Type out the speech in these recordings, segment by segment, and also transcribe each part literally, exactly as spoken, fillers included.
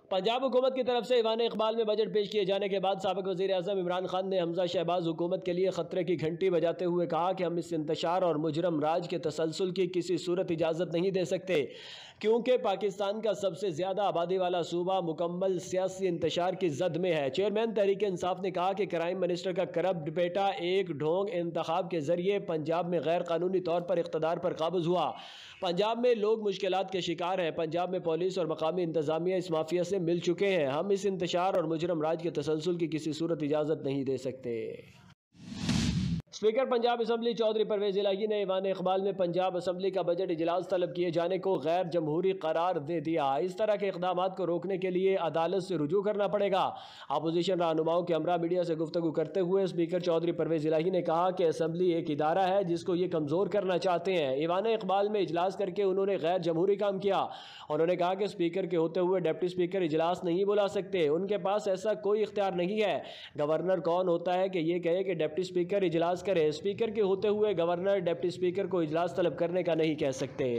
पंजाब हुकूमत की तरफ से ईवान इकबाल में बजट पेश किए जाने के बाद साबिक वज़ीर आज़म इमरान खान ने हमजा शहबाज हुकूमत के लिए ख़तरे की घंटी बजाते हुए कहा कि हम इस इंतशार और मुजरम राज के तसलसल की किसी सूरत इजाज़त नहीं दे सकते, क्योंकि पाकिस्तान का सबसे ज़्यादा आबादी वाला सूबा मुकम्मल सियासी इंतशार की जद में है। चेयरमैन तहरीक इंसाफ ने कहा कि क्राइम मिनिस्टर का करप्ट बेटा एक ढोंग इंतखाब के जरिए पंजाब में गैर कानूनी तौर पर इख्तदार पर काबूज हुआ। पंजाब में लोग मुश्किलात के शिकार हैं। पंजाब में पुलिस और मकामी इंतजामिया इस माफिया से मिल चुके हैं। हम इस इंतशार और मुजरम राज के तसलसल की किसी सूरत इजाज़त नहीं दे सकते। स्पीकर पंजाब असम्बली चौधरी परवेज इलाही ने ईवान इकबाल में पंजाब असम्बली का बजट इजलास तलब किए जाने को गैर जमहूरी करार दे दिया। इस तरह के इक़दामात को रोकने के लिए अदालत से रुजू करना पड़ेगा। अपोजिशन रहनुमाओं के हमरा मीडिया से गुफ्तगू करते हुए स्पीकर चौधरी परवेज इलाही ने कहा कि असम्बली एक इदारा है जिसको ये कमज़ोर करना चाहते हैं। ईवान इकबाल में इजलास करके उन्होंने गैर जमहूरी काम किया। उन्होंने कहा कि स्पीकर के होते हुए डिप्टी स्पीकर इजलास नहीं बुला सकते, उनके पास ऐसा कोई इख्तियार नहीं है। गवर्नर कौन होता है कि ये कहे कि डिप्टी स्पीकर इजलास करे? स्पीकर के होते हुए गवर्नर डिप्टी स्पीकर को इजलास तलब करने का नहीं कह सकते।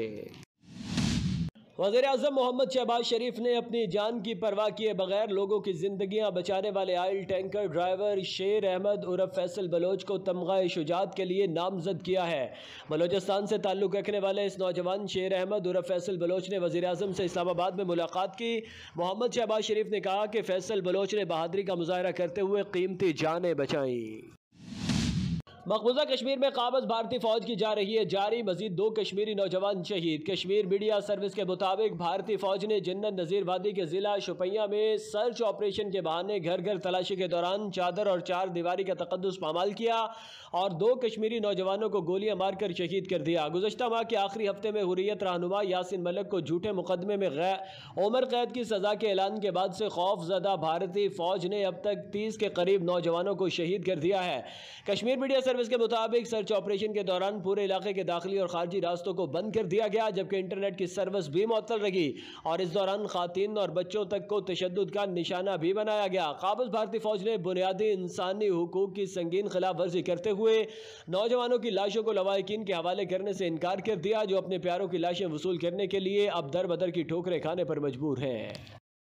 वज़ीर आज़म मोहम्मद शहबाज शरीफ ने अपनी जान की परवाह किए बगैर लोगों की जिंदगियां बचाने वाले आयल टैंकर ड्राइवर शेर अहमद उर्फ फैसल बलोच को तमगा शुजात के लिए नामजद किया है। बलोचिस्तान से ताल्लुक़ रखने वाले इस नौजवान शेर अहमद उर्फ फैसल बलोच ने वज़ीर आज़म से इस्लामाबाद में मुलाकात की। मोहम्मद शहबाज शरीफ ने कहा कि फैसल बलोच ने बहादुरी का मुजाहरा करते हुए कीमती जानें बचाई। मकबूजा कश्मीर में काबज़ भारतीय फौज की जा रही है जारी, मजीद दो कश्मीरी नौजवान शहीद। कश्मीर मीडिया सर्विस के मुताबिक भारतीय फौज ने जन्नत नज़ीर वादी के जिला शोपियां में सर्च ऑपरेशन के बहाने घर घर तलाशी के दौरान चादर और चार दीवारी का तकद्दुस पामाल किया और दो कश्मीरी नौजवानों को गोलियां मारकर शहीद कर दिया। गुज़श्ता माह के आखिरी हफ्ते में हुर्रियत रहनुमा यासिन मलिक को झूठे मुकदमे में उम्र कैद की सजा के ऐलान के बाद से खौफजदा भारतीय फौज ने अब तक तीस के करीब नौजवानों को शहीद कर दिया है। कश्मीर मीडिया सर्विस के मुताबिक सर्च ऑपरेशन के दौरान पूरे इलाके के दाखिली और खारजी रास्तों को बंद कर दिया गया, जबकि इंटरनेट की सर्विस भी मुअत्तल रही और इस दौरान खातीन और बच्चों तक को तशद्दुद का निशाना भी बनाया गया। काबिज भारतीय फौज ने बुनियादी इंसानी हुकूक की संगीन खिलाफ वर्जी करते हुए नौजवानों की लाशों को लवाहिकीन के हवाले करने से इनकार कर दिया, जो अपने प्यारों की लाशें वसूल करने के लिए अब दर बदर की ठोकरें खाने पर मजबूर हैं।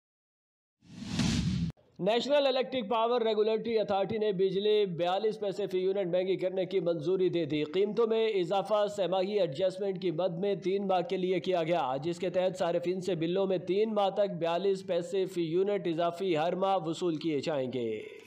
National electric power regulatory authority ने बिजली बयालीस पैसे फी यूनिट महंगी करने की मंजूरी दे दी। कीमतों में इजाफा सहमाही एडजस्टमेंट की मद में तीन माह के लिए किया गया, जिसके तहत सार्फिन से बिलों में तीन माह तक बयालीस पैसे फी यूनिट इजाफी हर माह वसूल किए जाएंगे।